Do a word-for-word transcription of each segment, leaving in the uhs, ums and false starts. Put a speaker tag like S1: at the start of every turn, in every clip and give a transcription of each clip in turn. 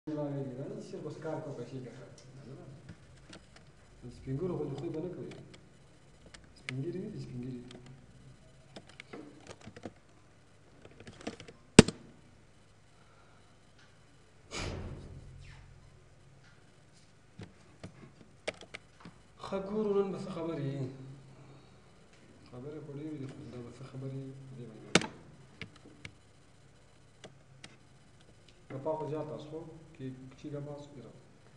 S1: صرف بس کار کو پیسې ګټه سپین ګورو خو خو به نه کوي سپین ګیري دي سپین ګیري ښه ګورو نن به څه خبرې خبرې خو ډېرې دي خو دا به څه خبرې دې باندې گپا خو زیاته است خو که چی گپا است بیرم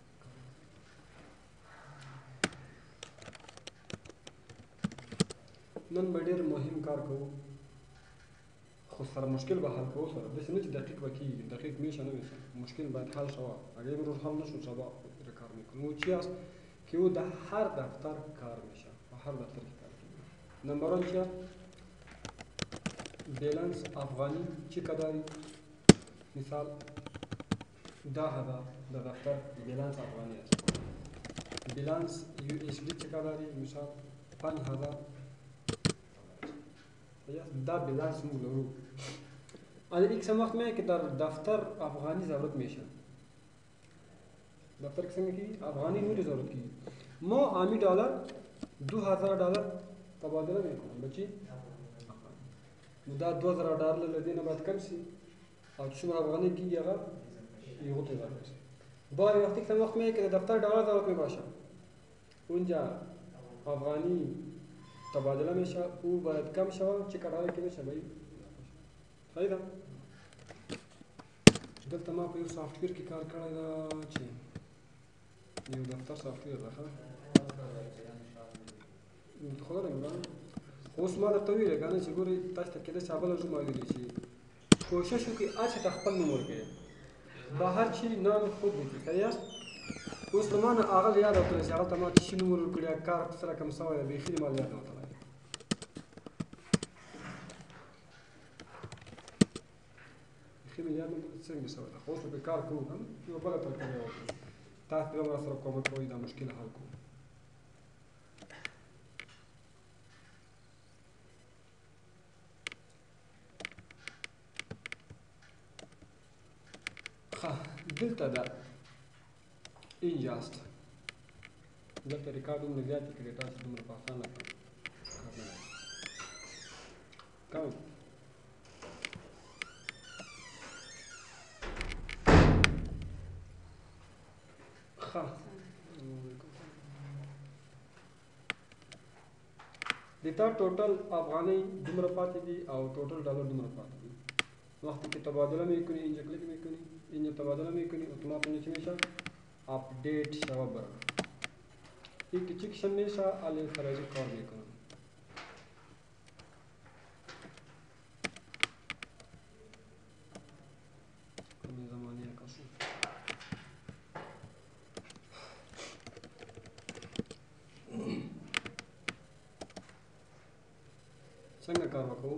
S1: نن به ډېر مهم کار کوو خو سره مشکل به حل کوو سره داسې نه چې دقیق به کېږي دقیق میشه نه میشه مشکل باید حل شود اگر امروز حل نشد سبا کار میکنیم او چی است که او در هر دفتر کار میشه و هر دفتر که کار میشه نمبر ون چی است بیلنس افغانی چی کداری مثال ده هزار در دفتر بیلنس افغانی است بیلنس یو اس دی چی کداری مثال پنج هزار دا بیلنس مو لرو از یک وقت میگه که در دفتر افغانی ضرورت میشه دفتر کسی میگی افغانی نوری ضرورت کی ما آمی دلار دو هزار دلار تبادله میکنم بچی دا دو هزار دلار لدینا باید کم سی او چون افغانی کی یغا یهو تیزار میشه باری وقتی که وقت میگه که دفتر دلار ضرورت میباشه اونجا افغانی تبادله میشه او باید کم شود چه کارایی که میشه باید خیلی دلته ما په یو سافټویر کې کار کړی دا چې یو دفتر سافټویر ده ښه خو نه یم اوس ما درته ویلې که نه چې ګورئ تاسو ته کېدای شي بله ورځ ما ویلي چې کوشش وکړئ هر چا ته خپل نوم ورکړئ بهر چی نام خود لیکي ښه یاست اوس له ما نه هغه یاد راوتلی چې هغلته ما چې نوم ورکړي کار سره کم شوی دی بیخي دې ما یاد راوتلی بیخي مې یاد نه څنګه شوی ده خو اوس به کار کوو هم یوه بله طریقه بیا وکړو تاسو بیا هم راسره کومک کوئ دا مشکل حل کوو ښه دلته ده اینجاست دلته ریکارډ دومره زیات کړي تاسو دومره په اسانه کار نه کوم ښه د تا ټوټل افغانۍ دومره پاتې دي او ټوټل ډالر دومره پاتې دي وقتی که تبادله میکنی اینجا کلیک میکنی اینجا تبادله میکنی اتومات اینجا چی میشه اپدیت شود برا این که چیکشن میشه الان فرایزی کار میکنم کمی زمانی کسی څنګه کار وکړو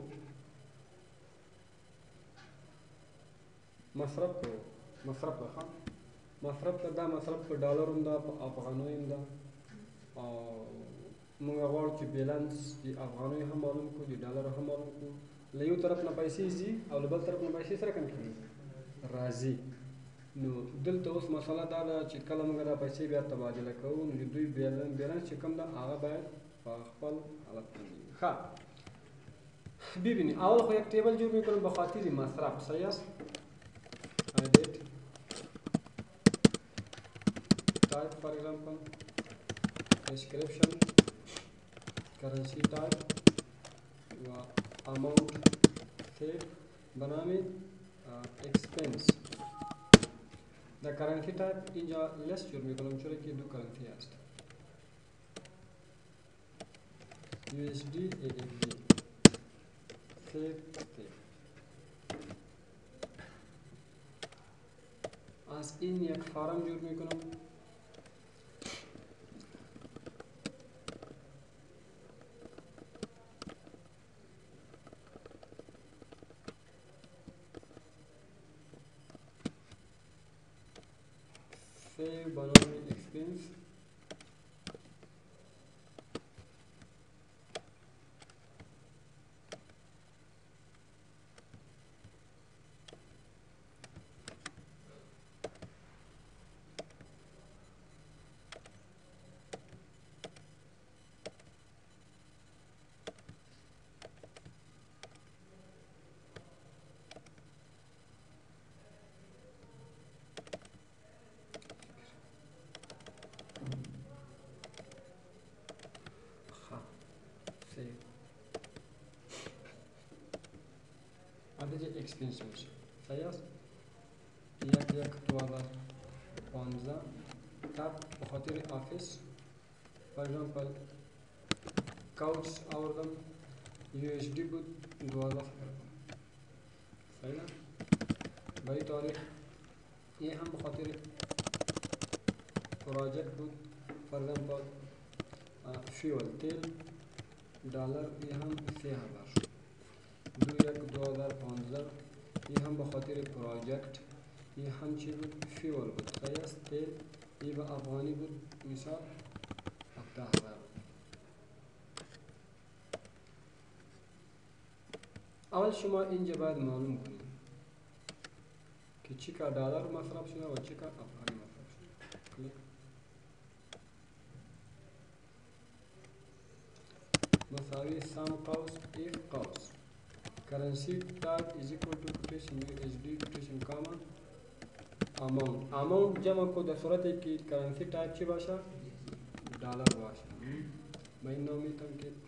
S1: مصرف کوو مصرف ده ښه مصرف ته دا مصرف په ډالر هم ده په افغانیو هم ده او موږ غواړو چې بیلانس د افغانیو هم معلوم کړو د ډالرو هم معلوم کړو له یو طرف نه پیسې ځي او له بل طرف نه پیسې سره کوم کېږي راځي نو دلته اوس مسله دا ده چې کله موږ دا پیسې بیا تبادله کوو نو د دوی بیلانس چې کوم ده هغه باید په خپل حالت کې وي ښه ببینید اول خو یک ټیبل جور میکنم به خاطر مصرف صحیح است edit type for example description currency type و amount save بنامه expense the currency type اینجا less جور میکنم چرا که دو currency است یو اس دی A F D save save از این یک فارم جور میکنم save بنامه expense اکسپنس میشه. صحیح است؟ یک یک دو هزار پانزده تب به خاطر آفیس فور اگزامپل کاوچ آوردم یو اس دی بود دو هزار فکر کنم. صحیح است؟ برای تاریخ این هم به خاطر پروژکت بود فور اگزامپل فیول تیل دلار این هم سه هزار شد. دو یک دو هزار پانزده این هم به خاطر پروژکت این هم چی بود؟ فیول بود. صحیح است؟ تیل این به افغانی بود مثال هفته هزار. اول شما اینجا باید معلوم کنید که چی که دلار مصرف شده و چی که افغانی مصرف شده. کلیک. مساوی سم قوس ایف قوس currency type is equal to quotation U S D quotation comma amount. amount جمع کو در صورتی که currency type چی باشه؟ دلار باشه. من این نام میتونم که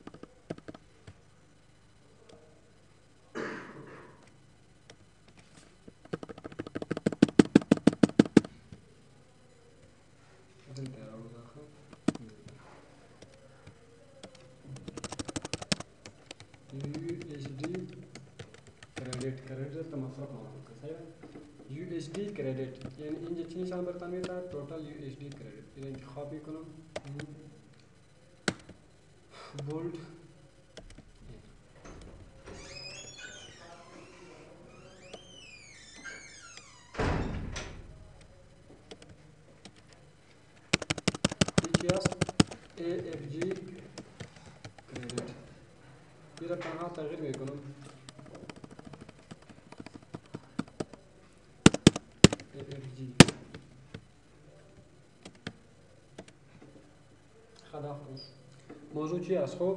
S1: U S D credit یعنی اینجا چی نشان برتن میتا total U S D credit این انتخاب میکنم bold چی است A F G credit این را تنها تغییر میکنم موضوع چی است؟ خب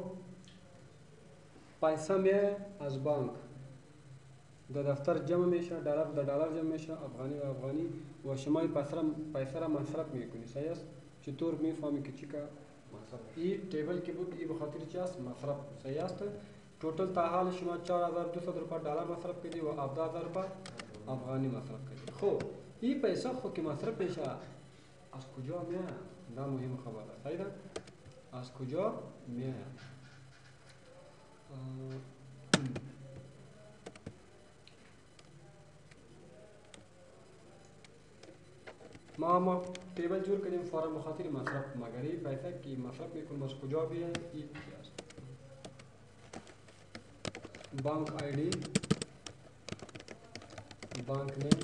S1: پیسه میه از بانک در دفتر جمع میشه دلار در دلار جمع میشه افغانی و افغانی و شما این پیسه را مصرف میکنی. صحیح است؟ چطور میفهمی که چی که مصرف این تیبل که بود این بخاطر چی است؟ مصرف. صحیح است؟ توتال تا حال شما چهار هزار و دویست روپیه دلار مصرف کردی و هفده هزار روپیه افغانی مصرف کردی. خب این پیسه خود که مصرف میشه از کجا میاد؟ نه مهم خبر است. صحیح است؟ از کجا میاد؟ ما ما table جور کردیم فورا بخاطر مصرف مگر این پیسه که مصرف میکنیم از کجا بیاد؟ این است بانک آی دی بانک نیم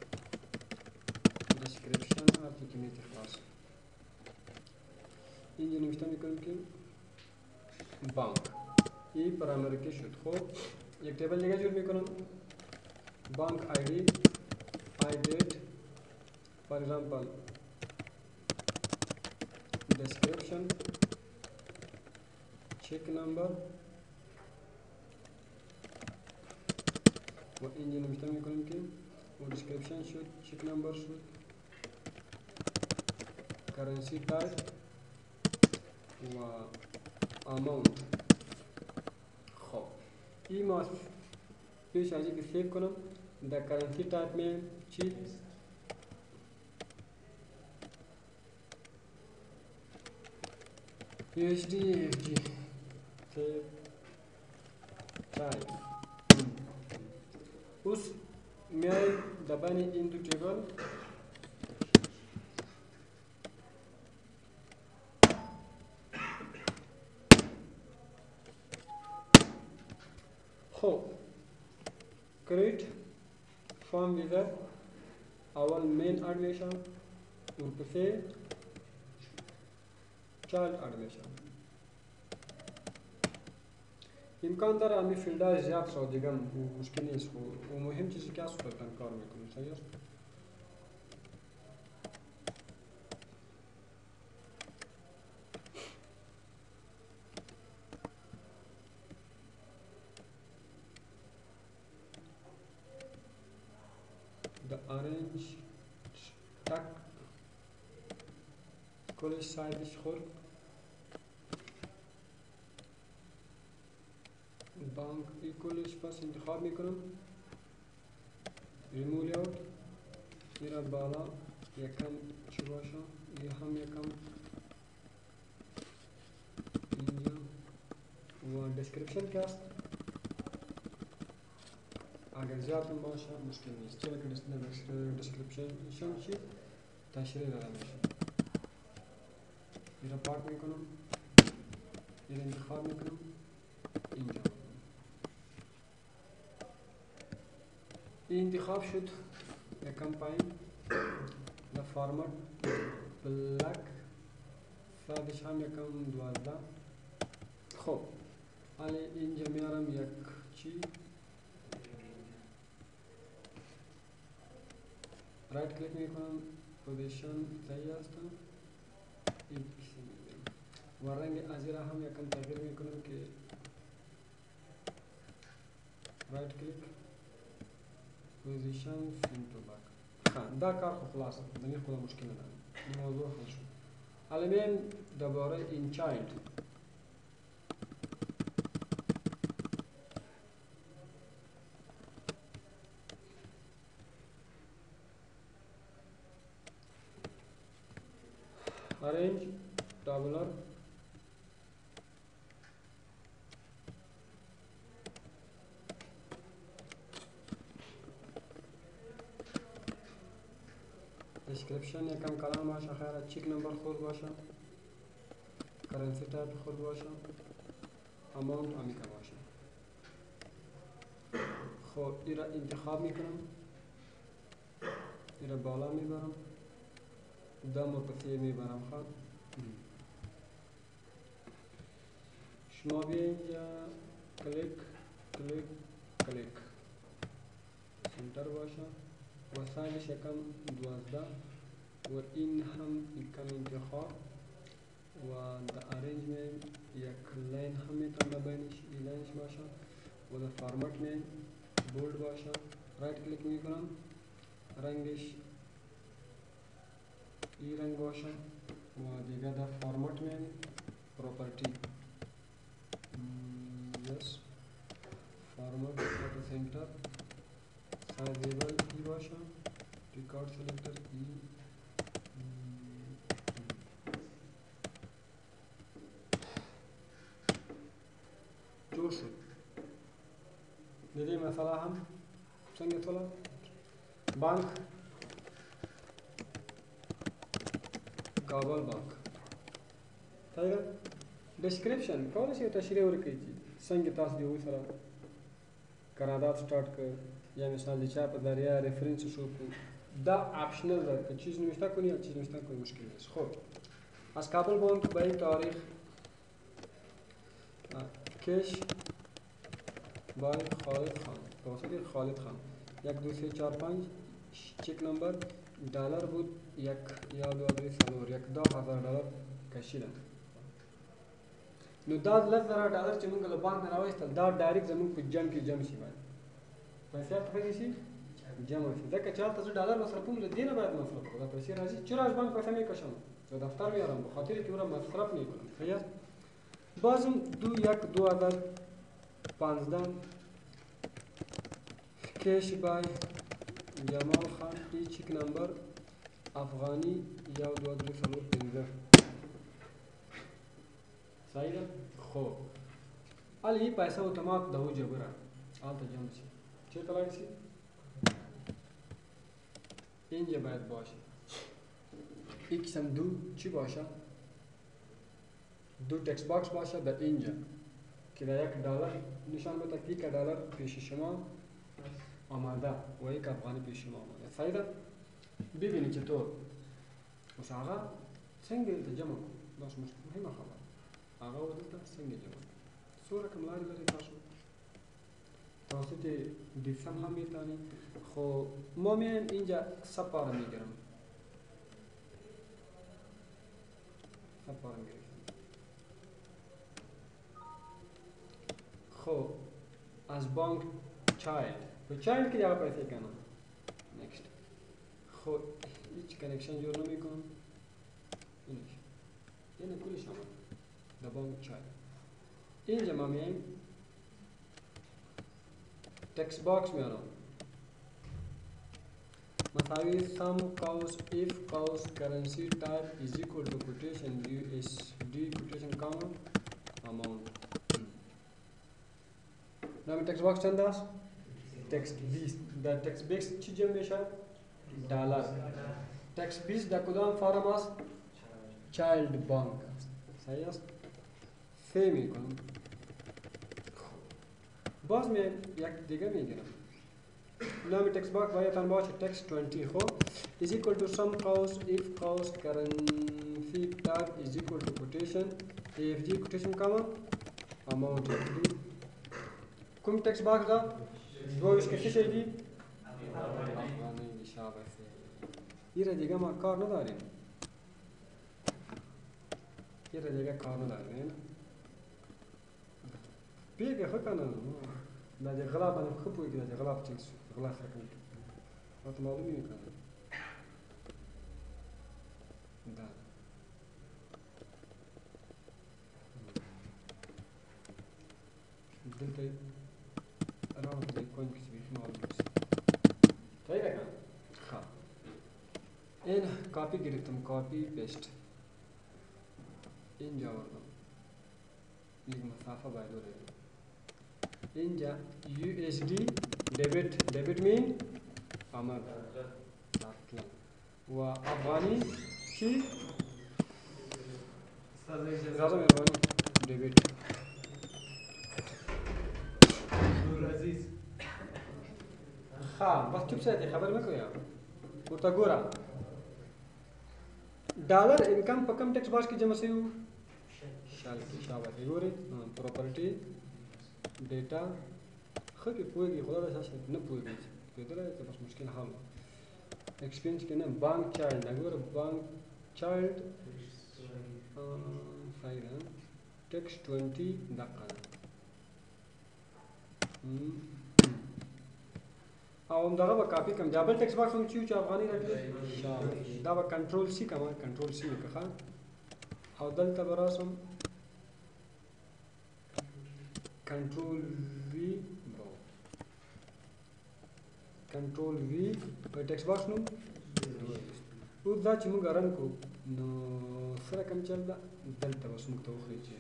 S1: description آرتی که میتی خلاص اینجا نوشته میکنیم که بانک این پرامری که شد. خب یک table دیگه جور میکنم بانک آی دی آی دیت for example description check number و اینجا نوشته میکنیم که و description شد check number شد currency type و amount. خب این ما پیش از اینکه سیو کنم در currency type میں چی U S D F G save type उस में दबाने इन दो टेबल हो create form wizard अवल main admission ऊपर से child admission امکان داره امی فیلدهای زیاد شد دیگه مشکل نیست و مهم چیزی که از خودتان کار میکنید. صحیح است؟ the orange تک کلش سایزش خورد بانک ایکولش پس انتخاب میکنم ریموو لیاوت میره بالا یکم چی باشه یه هم یکم اینجا و description که هست اگر زیاد هم باشه مشکل نیست چرا که description چی تشریح داده میشه میره پاک میکنم میره انتخاب میکنم اینجا این انتخاب شد یکم پایین و فارمت بلک سادش هم یکم دوازده خب حالا اینجا میارم یک چی رایت کلیک میکنم پوزیشن صحیح هستم ایکس میگیرم و رنگ ازیرا هم یکم تغییر میکنم که رایت کلیک پوزیشن سیم تو بک خان دا کار خو خلاص دنیا خود مشکل نداره این موضوع حل شد حالا میم دوباره این چایلد arrange tabular description یکم کلام باشه خیلی چیک نمبر خود باشه currency type خود باشه amount امیکا باشه خب این را انتخاب میکنم این را بالا میبرم دم و پسیه میبرم خواهد شما بیا اینجا کلیک کلیک کلیک سنتر باشه و سایزش یکم دوازده و این هم یکم انتخاب و در ارنجمنت یک لین هم میتونه بینش این لینش باشه و در فارمت میں بولد باشه رایت کلیک میکنم رنگش این رنگ باشه و دیگه در فارمت میں پروپرتی یس فارمت فوتو سنتر سایزیبل ای باشه ریکارد سلیکتر ای جور شد دیدی مثلا هم سنگ طولا بانک کابل بانک تایگر description کولای شي تشریح ورکړي چې څنګه تاسو دی وسره قرارداد سٹارټ کړ یا مثال د چا په ذریعه ریفرنس شو کو دا آپشنل ده که چیز نوشته کنی یا چیز نوشته کنی مشکل نیست خب از کابل بانک به این تاریخ کش بای خالد خان توسط خالد خان یک دو سه چهار پنج چک نمبر دلار بود یک یا دو درې څلور یک دا هزار ډالر کشیدم نو دا لس زره ډالر چې موږ له بانک نه راوایستل دا ډایرکټ زموږ په جمع کې جمع شي باید پیسې هلته شي جمع شي ځکه چې هلته زه ډالر مصرفوم له دې نه باید مصرف کړم دا پیسې راځي چې راز بانک پیسې میکشم و دفتر میارم به خاطر که او را مصرف میکنم خیلی بازم دو یک دو هزار پانزده کش بای جمال خان ای چک نمبر افغانی یا دو درې څلور پنځه صحیح ده خب حالا این پیسه اتومات ده جبره حالتا جمع شي چرته لاړ شي اینجا باید باشه ایکس هم دو چی باشه دو تکس باکس باشه در اینجا که در یک دلار نشان بده که یک دلار پیش شما آماده و یک افغانی پیش شما آماده صحیح ده ببینید چطور بس آقا څنګه دلته جمع کړو دا اوس مهمه خبره هغه ودلته څنګه جمع کړو څو رقم لارې لري تاسو توسط دیسم هم میتونید خب ما میایم اینجا سپاره میگیرم سپاره میگیرم خب از بانک چایلد به چایلد که جواب پیسه کنم نیکست خب هیچ کنکشن جور نمی کنم اینش اینه کلش آمد در بانک چایلد اینجا ما میایم تکس باکس میارم مساوي sum cows if cows currency type is equal to quotation U S D quotation comma amount. Now text box چند است؟ text بیست. در text بیست چی جمع میشه؟ دلار. text بیست در کدام فرم است؟ child bank است. صحیح است؟ سه میکنم. باز می یک دیگه میگیرم. نام text box باید تن باشه text twenty خو is equal to sum cows if cows currency type is equal to quotation afg quotation comma amount. کوم text box دا دویش که چی دی؟ افغانی دی شابه ایره دیگه ما کار نداریم. ایره دیگه کار نداریم. بیگه خود کنم. نه دی غلاب من خوب بوی که دی غلاب چیز غلاب سکن. وقت معلومی میکنم. دا. دلته راه دی کوین کسی بیش معلوم است. صحیح بگم. خب. این کپی گرفتم کپی پیست. اینجا آوردم. این مسافه باید داره. اینجا U S D debit debit mean آمد و افغانی چی؟ زیاده مهربانی debit خب بس چوب ساعتی خبر میکنی بورتا گورا dollar income पर कम टैक्स बास की जमा से शाल की शाबाश गोरे property data خبي بويجي خلاص اساسا نبويجي كده لا بس مشكله حل اكسبيرينس كنا بانك تشايلد نقول بانك تشايلد فايده تكست twenty دقه او دغه به کاپی کوم دبل ټیکس باکس هم چې افغاني راځي دا به کنټرول سی کوم کنټرول سی وکړه او دلته به راسم کنټرول وی کنټرول وی په ټیکس باکس نو او دا چې موږ رن کو نو سره کوم چل دا دلته اوس موږ ته وخی چې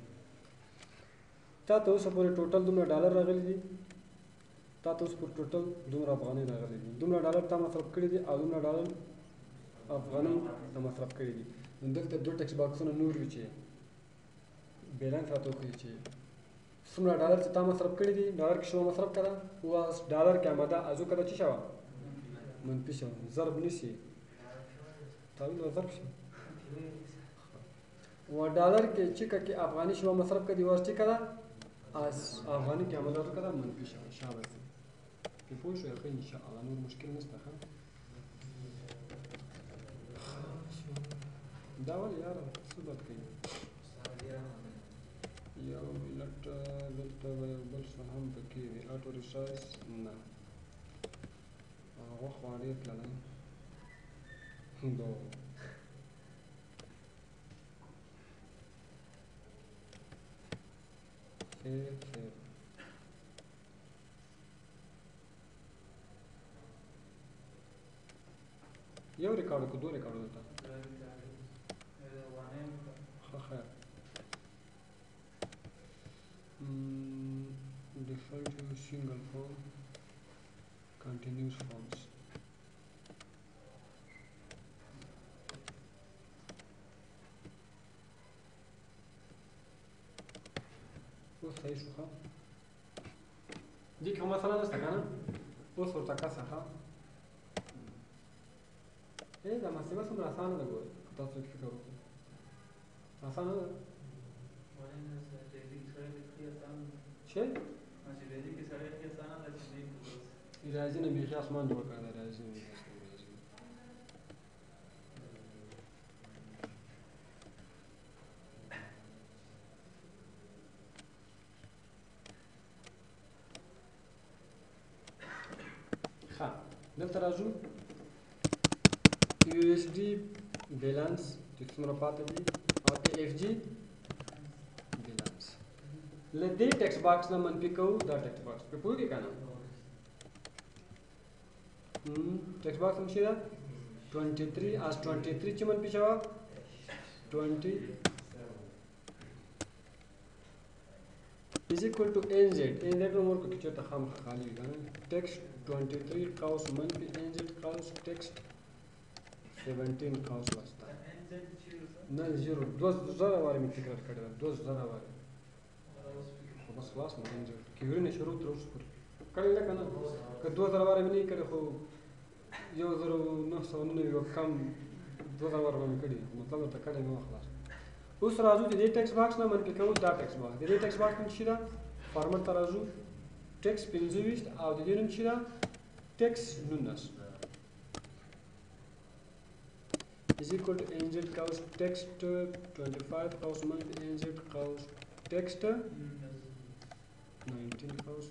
S1: تا ته اوس پورې ټوټل دومره ډالر راغلي دي تا ته اوس پر ټوټل دومره افغانۍ راغلي دي دومره ډالر تا مصرف کړي دي او دومره ډالر افغانۍ تا مصرف کړي دي نو دلته دوه ټیکس باکسونه نور وي چې بیلانس راته وښیي چې څومره ډالر چې تا مصرف کړي دي ډالر کې شو مصرف کړه او ډالر کې آمده ازو کده چې شوه منفي شوه ضرب نیسي تعویل و ضرب شي و ډالر کې چې کې افغاني شو مصرف کړي ورس چې کړه از افغاني کې آمده ازو کده منفي شوه شابه کې پوه شو یقین ان شاء الله نور مشکل نشته ښه دا ولې یاره څه بد کوي یو ملت دلته یو بل څه هم پکې وي اټو ریسایز نه هغه خوا ډېر تللی دو خیر خیر یو ریکارډ کو دو ریکارډ دلته ښه خیر Mm, default to single form continuous forms اوس صحیح شو ښه دې کې مثلا نشته که نه اوس ورته کسه ښه ای دا محاسبه څومره اسانه ده ګورئ که تاسو فکر وکړئ اسانه ده چه؟ ریاضی نه بیخی آسمان جوړ کړی دی ریاضي نه ښه دلته راځو یو ایس ډي بیلانس چې څومره پاتې دي او اف جي له دې ټیکس باکس نه منفي کوو دا ټیکس باکس په پوهېږئ که نه text box में शेरा twenty-three as twenty-three चमन पीछे हुआ twenty is equal to nz nz में मोर को किचो तखाम खाली है text twenty-three काउस मन पे nz काउस text seventeen काउस वास्ता न जीरो दो ज़रा वाले में तकरार कर रहा दो ज़रा वाले बस خلاص من nz كيورينا شروط روس पर कर ले करना कि दो ज़रा वाले में नहीं करे हो यो ज़रा नफ्स वन यो कम दो ज़रा वाले में करी मतलब तो करे ना خلاص उस राजू दे टेक्स्ट बॉक्स ना मन के कहूँ दा टेक्स्ट बॉक्स दे टेक्स्ट बॉक्स में शिरा फॉर्मेट तराजू टेक्स्ट पिंजविस्ट आउ दे दिन शिरा टेक्स्ट नुनस is equal to nz cos text twenty-five cos मन nz cos text nineteen cos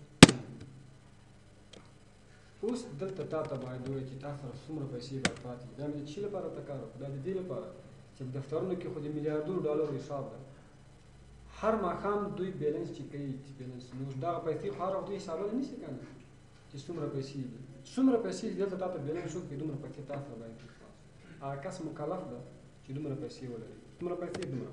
S1: उस दल्ता ताता बाय दो की ताफर सुमर पैसे बात पाती دا مې چې لپاره تکارو دا د دې لپاره چې دفترونو کې خو د میلیارډونو ډالر حساب ده هر ماښام دوی بیلنس چې کوي بیلنس نو دا پیسې خو هر وخت حسابونه نشي کنه چې څومره پیسې دي څومره پیسې دلته تاسو بیلنس وکړئ دومره پیسې تاسو باندې ا کس مکلف ده چې دومره پیسې ولري دومره پیسې دومره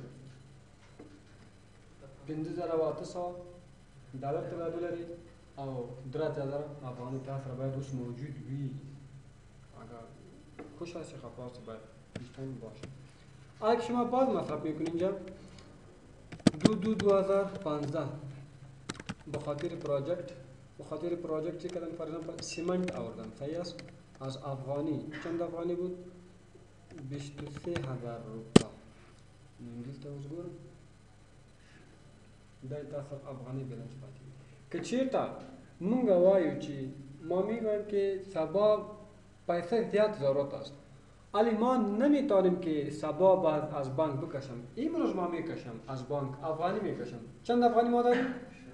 S1: پنځه زره او اته سوه ډالر تبادله لري او درې هزار افغاني تاسو باید اوس موجود وي اگر خوش هستی خواست باید بیشتر باشه اگه شما باز مصرف میکنید اینجا دو دو دو هزار پانزده بخاطر پروژکت بخاطر پروژکت چی کردن فار ایگزامپل سیمنت آوردن صحیح است از افغانی چند افغانی بود بیست و سه هزار روپا نمیدونید تا از گورم دای تاسو افغانی بیلنس پاتی که چیرته مونږ وایو چې ما میگویم که سبا پیسه زیاد ضرورت است ولی ما نمیتونیم که سبا بعد از بانک بکشم امروز ما میکشم از بانک افغانی میکشم چند افغانی ما داریم؟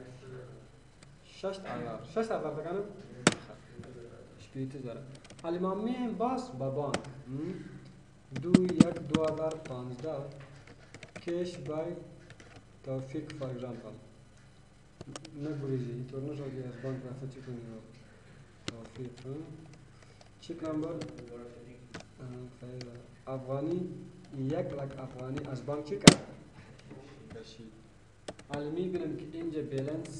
S1: شش هزار شش هزار تکنم؟ شپیت زره ولی ما میم باز با بانک دو یک دو هزار پانزده کش بای توفیق فار ایگزامپل نگویزی تو نشدی از بانک پیسه چی کنی توفیق چیک نمبر افغانی یک لک افغانی از بانک چی کرد کشید حالا میبینم که اینجا بیلنس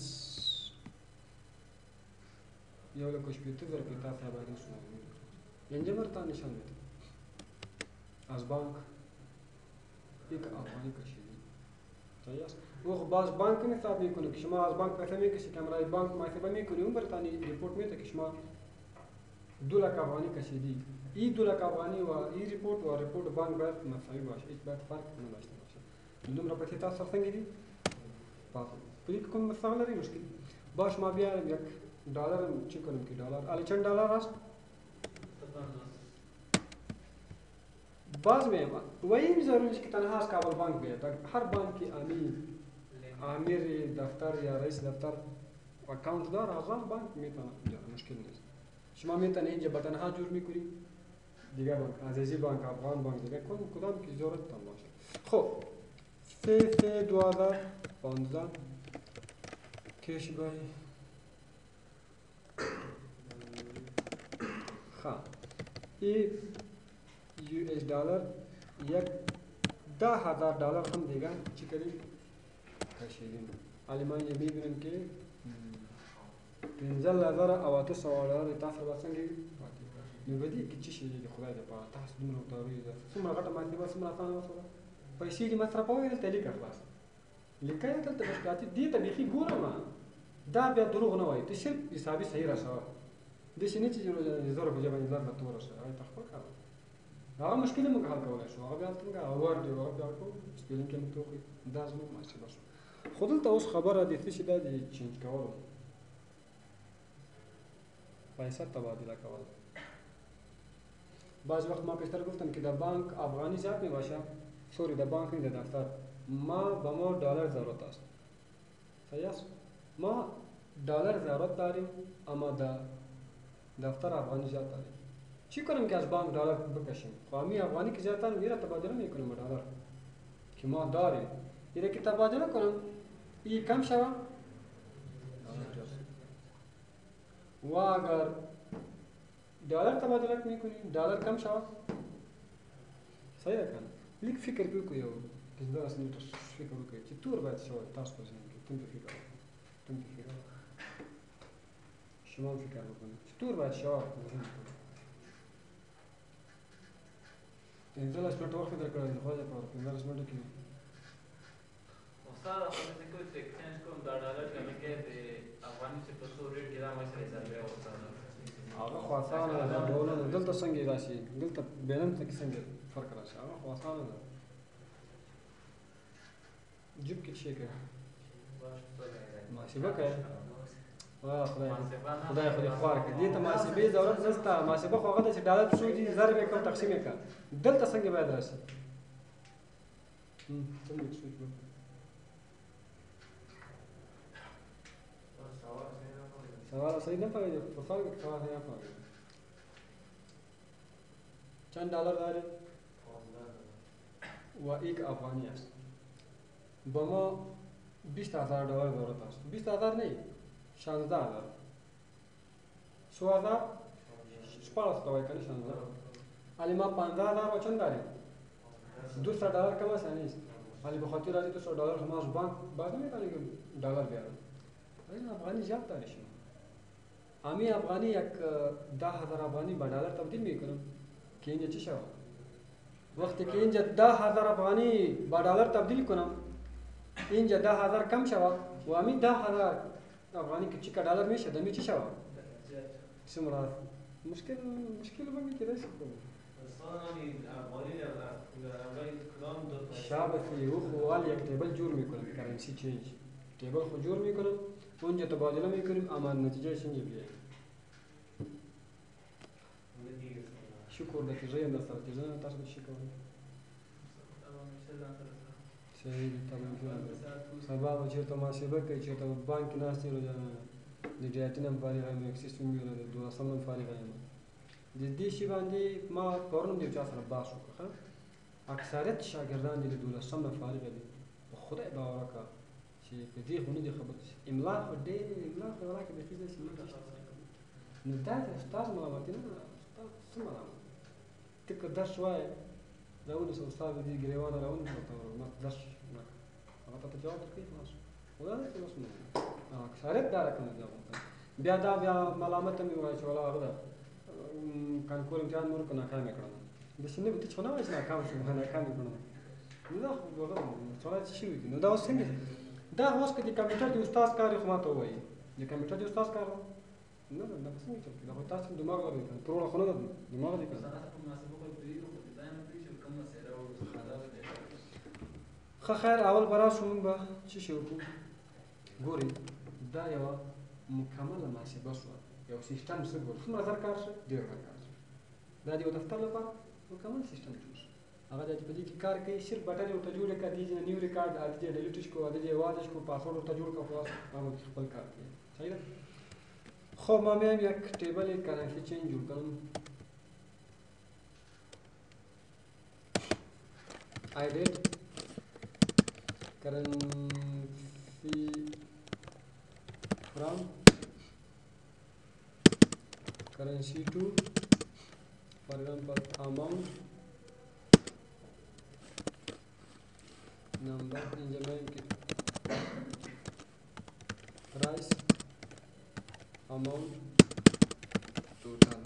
S1: یو لک و شپیت زره که تاسو باید نشون اینجا مرتا نشان میده از بانک یک افغانی کشیدی صحیح است او باز بانک حساب میکنه که شما از بانک پیسه میکشید کمرای بانک محاسبه میکنی اون برتانی ریپورت میده که شما دو لک افغانی کشیدی این دو لک افغانی و این ریپورت و ریپورت بانک باید مساوی باشه هیچ باید فرق نداشته باشه دومره پیسې تاسو سره څنګه دي پاتې په دې کې کوم مسله لري مشکل باش ما بیا یک ډالر چې کوم کې ډالر الی چند ډالر است باز میں وہی ضروری ہے کہ تنہا کابل بانک بھی ہے ہر بانک کی امیر امیر دفتر یا رئیس دفتر اکاؤنٹ دار آزاد بانک میتونه مشکل نیست شما میتونه اینجا با تنها جور میکنی دیگه بانک عزیزی بانک افغان بانک دیگه کدام کدام کی ضرورت تان باشه خب سه سه دو هزار پانزده کش بای خب این یو ایس ڈالر یک ده هزار ڈالر هم دیگه چی کنیم کشیدیم علمان یه میبینیم که پنځه هزار او اته سوه ډالر تاسو به څنګه نو بدی کې چی شي د خدای د پاره تاسو دومره تاوی ده څومره غټه ماته به څومره اسانه وسوله پیسې دې مصرفوي دلته لیکه خلاص لیکه دلته بس پاتې دې ته بیخي ګورم دا بیا دروغ نه وایي ته صرف حسابي صحیح راسوه داسې نه چې زر په جبه زر به تور راسوه هغه ته خپل کار هغه مشکل موږ حل کولی شو هغه بیا څنګه اور دی هغه بیا کوو سپیلینګ کې موږ توخی دا زموږ محاسبه شو خو دلته اوس خبره د څه شي دا د چینج کولو پیسه تبادله کول بعض وقت ما پیشتر گفتم که در بانک افغانی زیاد می باشه سوری در بانک این در دفتر ما با ما دلار ضرورت است صحیح است ما دلار ضرورت داریم اما در دفتر افغانی زیاد داریم چی کنیم که از بانک دلار بکشیم خواهی افغانی که زیاد داریم میره تبادله میکنیم با دلار که ما داریم میره که تبادله کنم این کم شوه و اگر ډالر تبادله میکنیم ډالر کم شود صحیح ده کنه لیک فکر پې وکړو یو پنځه داسې منټه فکر وکړئ چې تور باید شوی تاسو په ذهن کې تم پې فکر وکړئ تم پې فکر وکړئ شما هم فکر وکړئ چې تور باید شوی په ذهن کې پنځلس منټه وخت مې درکړی دی خدای په پنځلس منټو کې
S2: استاد خو دې کوم څه ایکسچینج کوم دا ډالر کې لګي د افغاني چې په څو ریټ کې دا مې سره ضربه استاد
S1: هغه خو اسانه ده ډولونه دلته څنګه راشي دلته بیلنس کې څنګه فرق راشي هغه خو اسانه ده جيب کې شي کوي محاسبه کوي واه خدای خدای خو دې خوار کړي دې ته محاسبې ضرورت نشته محاسبه خو هغه ده چې ډالر څو دي ضرب یې کړ تقسیم یې کړ دلته څنګه باید راشي څنګه شي سوال صحیح نه پوهېږي په فرق کې سوال نه پوهېږي چند ڈالر داره و یک افغانی است با ما بیست هزار دلار ضرورت است بیست هزار نه شانزده هزار سو هزار شپاړس کوي کنه شانزده علی ما پنځه هزار و چند داریم دویست دلار کم است نیست علی به خاطر از دویست دلار شما از بانک بعد نمیتونی که دلار بیارم این افغانی زیاد داره شما امی افغانی یک ده هزار افغانی به دلار تبدیل میکنم که اینجا چی شود وقتی که اینجا ده هزار افغانی به دلار تبدیل کنم اینجا ده هزار کم شود و امی ده هزار افغانی که چی که دلار میشه دمی چی شود سمرا مشکل مشکل بگی که دست کنم شابتی او خوال یک تیبل جور میکنم کرنسی چینج تیبل خود جور میکنم اونجا تبادله میکنیم اما نتیجه اینجا بیایم شکر نتیجه هم دست نتیجه هم تاسو بشی کنیم صحیح تمام شد سبا و چرته محاسبه کوي چرته بانک ناستې رو د ډیټین هم فارغ یم اکسس هم یو د دولسم هم فارغ یم د دې شی باندې ما پرون د چا سره بحث وکړ اکثریت شاګردان د دولسم نه فارغ دي خدای باور وکړه چې په دې خونه دي خبر املا خو دې املا خو راکې د فیزیک سم نه دا استاد ملامت نه استاد سم ملامت تک درس وای راونه سو استاد دې ګریوان راونه ته ما درس نه هغه ته جواب ورکړي خلاص ولا څه مسمو اکثریت دا رقم دی بیا دا بیا ملامت مې وای چې ولا هغه کانکور امتحان مور کو ناکام کړم د سینې به څه نه وای چې ناکام شوم ناکام کړم نو دا خو وګورم څومره څه شي نو دا اوس څنګه دا اوس کې د کمپیوټر د استاد کار خو ماته وایي د کمپیوټر د استاد کار نه نه دا څنګه چې دا تاسو دماغ لري ټول خو نه دماغ دي خو خیر اول برا شوم به چې شو ګوري دا یو مکمل محاسبه شو یو سیستم څه ګور څومره زر کار شي ډیر کار شي دا د یو دفتر لپاره مکمل سیستم جوړ شي هغه د په دې کې کار کوي صرف بټن ورته جوړ کړه دي نیو ریکارډ اته ډیلیټ کو اته واځ کو پاسورډ ورته جوړ کړه خلاص هغه خپل کار کوي صحیح ده خب ما میایم یک تیبل کرنسی چین جور کنم ایدیت کرنسی فرام کرنسی ٹو فار ایگزامپل اماؤنٹ نمبر انجمین کے پرائس amount total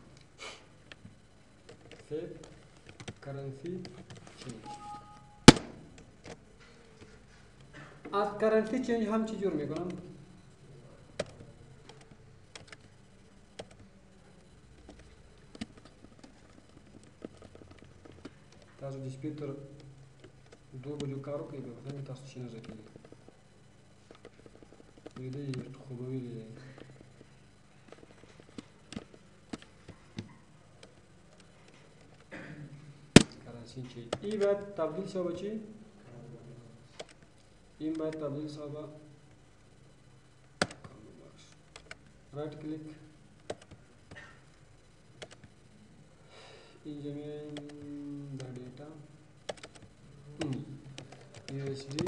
S1: save currency change आज currency change हम चीज और में करो ताज़ डिस्प्यूटर दो बजो कारो के लिए बताएं ताज़ चीज़ नज़र के लिए ये ये खुबवी ले این باید تبدیل شو بچی این باید تبدیل شو با رایت کلیک اینجا میایم در دیتا یو اس دی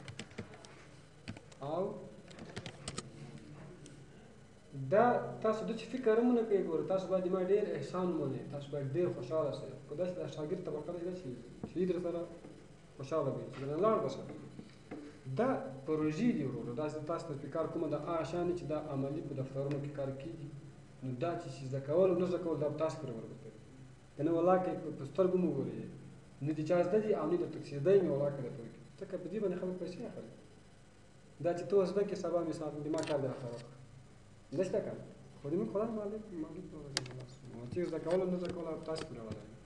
S1: او دا تاسو د چې فکر هم نه کوئ ګوره تاسو باید ما ډېر احسان ومنئ تاسو باید ډېر خوشحاله شئ په داسې د شاګرد طبقه ده چې چې در سره خوشحاله وي چې درنه لاړ به شي دا پروژې دي وروره داسې تاسو ته فکر کومه د هغه شیان چې دا عملي په دفترونو کې کار کېږي نو دا چې زده کول او نه زده کول دا به تاسو پورې ورته که نه والله کې په سترګو مو ګورئ نه دې چا زده دي او نه درته کېدی مې والله که درته وکړي ځکه په دې باندې خلک پیسې اخلي دا چې ته اوس زده کړې سبا مثال د ما کار دې راته وکړه زده شته که خو دې موږ خدای مالک مالک چې زده کول او نه زده کول تاسو پورې اړه لري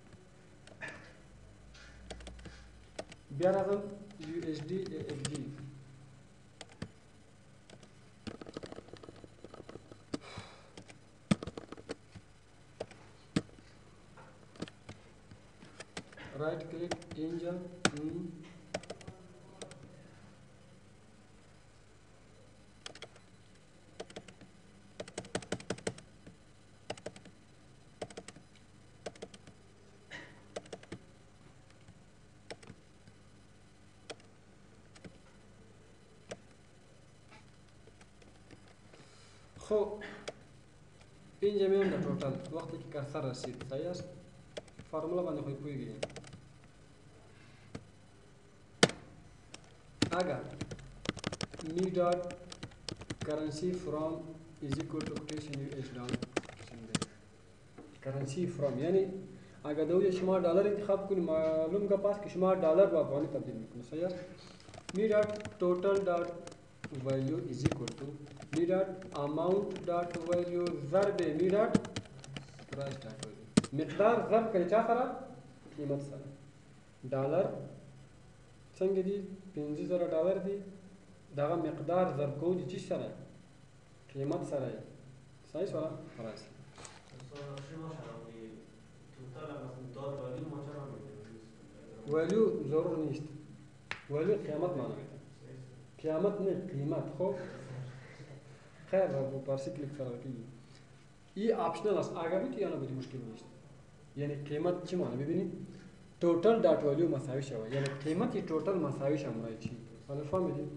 S1: بیا راځم یو ایس ډي اف جي right click engine mm. خو اینجا میام در توتال وقتی که کرسر رسید صحیح است فرمولا باندې خو پوهیږئ اگر می ډاټ currency from is equal to quotation U H down currency from یعنی اگر دوی شما دلار انتخاب کنید معلوم کا پاس که شما دلار با افغانی تبدیل میکنید صحیح است می ډاټ total dot value is equal to می ډاټ amount dot value ضرب می ډاټ price dot value مقدار ضرب کړئ چا سره قیمت سره ډالر څنګه دي پنځه زره ډالر دي دغه مقدار ضرب کوو د چی سره قیمت سره صحیح سره price value ضرور نیست value قیمت معنی میده قیمت نه قیمت خب خیر با پارسی کلیک سره کیږي ای آپشنل است اگر بیت یا نه بدی مشکل نیست یعنی قیمت چی معنی ببینید total dot value مساوی شوه یعنی قیمت total مساوی شماره چی حالا فهمیدید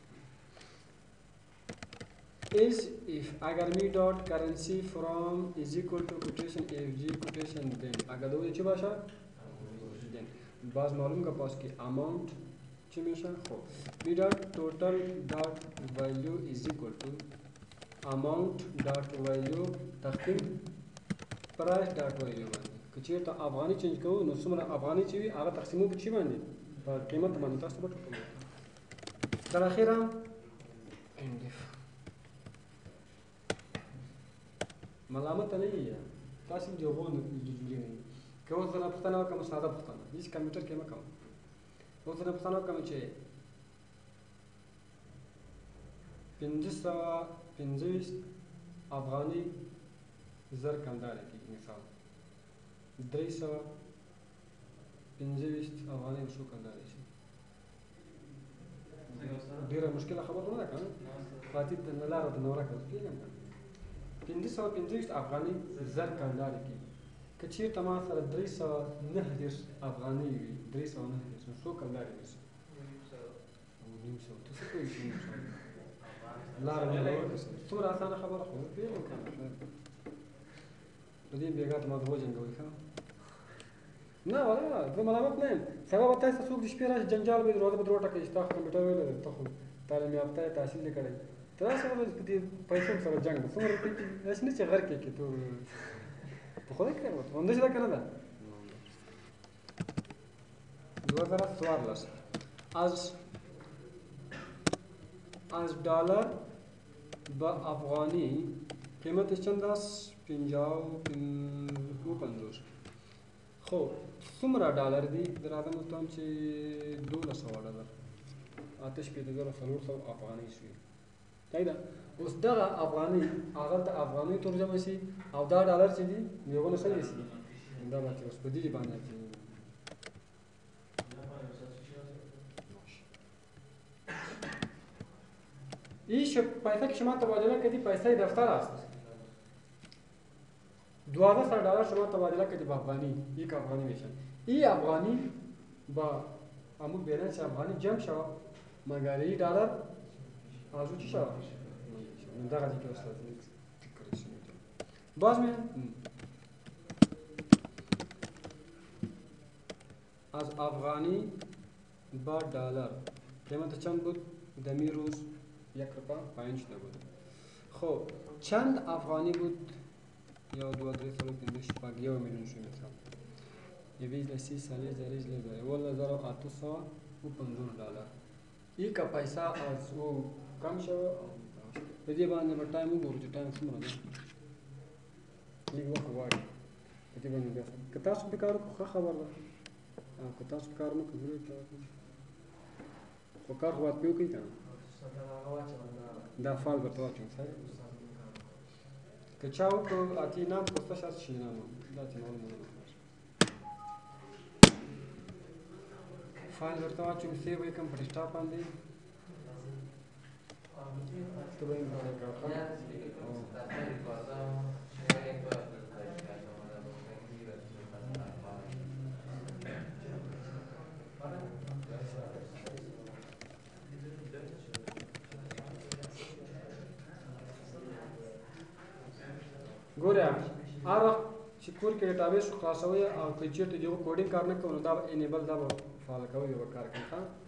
S1: is if اگر می dot currency from is equal to quotation fg quotation then اگر دوی چی باشه then باز معلوم کا پاس کی amount چی میشه خب می dot total dot value is equal to amount dot value تقسیم price dot value باندې که چیرته افغاني چینج کوو نو څومره افغاني چې وي هغه تقسیمو په چی باندې په قیمت باندې تاسو به ټول تر اخره اندف ملامت نه یې تاسو دې غوونه د جوړې نه که اوس زه پوښتنه وکړم ساده پوښتنه هیڅ کمپیوټر کې مه کوم اوس زه پوښتنه وکړم چې پنځه سوه پنځه ویشت افغاني زر کمداره کېږي مثال درې سوه پنځه ویشت افغاني څو کمداره شي ډېره مشکله خبره نه ده که نه فاتح د نه لاره د نه ورکه اوس پوهېږم که پنځه سوه پنځه ویشت افغاني زر کمداره کېږي که چېرته ما سره درې سوه نهه دېرش افغاني وي درې سوه نهه دېرش نو څو کمدارې نیسي نیم سوه ته څه پوهېږې نیم سوه لاره نه ورکه څومره اسانه خبره خو پوهېږم که نه په دې بېګا ته ما ته وجنګوئ ښه نه والله زه ملامت نه یم سبا به تاسو ته څوک د شپې راشي جنجال به یې دروازه به در وټکوي چې تا خو کمپیوټر ویلی دی ته خو تعلیم یافته یې تحصیل یې کړی ته داسې به په دې پیسو سره جنګ ده څومره روپۍ کېږي داسې نه چې غر کې کړي تو په خدای کړی ورته همداسې ده که نه ده دوه زره څوارلس از از ډالر به افغاني قیمتش چند است پنجاه و پنځوس خو څومره ډالر دي زه راځم ورته وایم چې دولس سوه ډالر اته شپېته زره څلور سوه افغانۍ شوي صحیح ده اوس دغه افغانۍ هغلته افغانۍ ترجمه شي او دا ډالر چې دي نو یوونه څنګه شي دا به چې اوس په دې باندې این پیسه که شما تبادله کردی پیسه دفتر است دوازده سر دلار شما تبادله کردی با افغانی یک افغانی میشن این افغانی با امون بیلنس افغانی جمع شود مگر این دلار آزو چی شود؟ دقیقی که اصلا باز می از افغانی با دلار قیمت چند بود؟ دمی روز یک روپا پایین شده بود. خب چند افغانی بود؟ یا دو درې څلور پنځه شپږ یو میلیون شو مثال یویز لسی سالیز دریز لزای ول هزار و اته سوه و پنځوس ډالر. ای که پیسه از او کم شوه په دې باندې به ټایم وګورو چې ټایم څومره دی. لږ وخت غواړي په دې باندې بیا که تاسو پرې کار وکړو ښه خبر ده، او که تاسو پرې کار ونه کړو ضرور کار وکړو، خو کار خو باید پرې وکړئ که نه. دا فال به ورته واچوم که چا وکړو اتې نام پوستش از شینام دا تینول مو فایل ورته واچوم سیو یې کړم په ډیسکټاپ باندې ته به یې ګوره هر وخت چې کور کې ډیټابیس خلاصوئ او که چېرته د هغو کوډینګ کار نه کوو نو دا به انیبل دا به فعاله کوئ او به کار کوي ښه